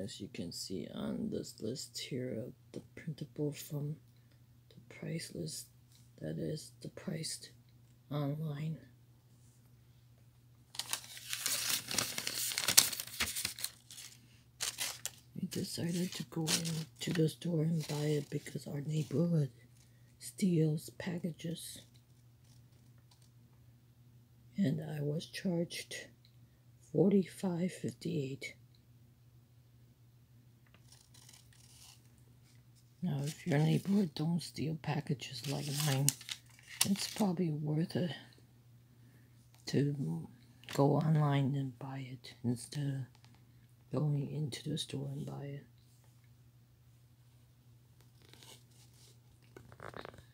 as you can see on this list here of the printable from the price list, that is the priced online. We decided to go into the store and buy it because our neighborhood steals packages, and I was charged $45.58. Now, if your neighborhood don't steal packages like mine, it's probably worth it to go online and buy it instead of going into the store and buy it.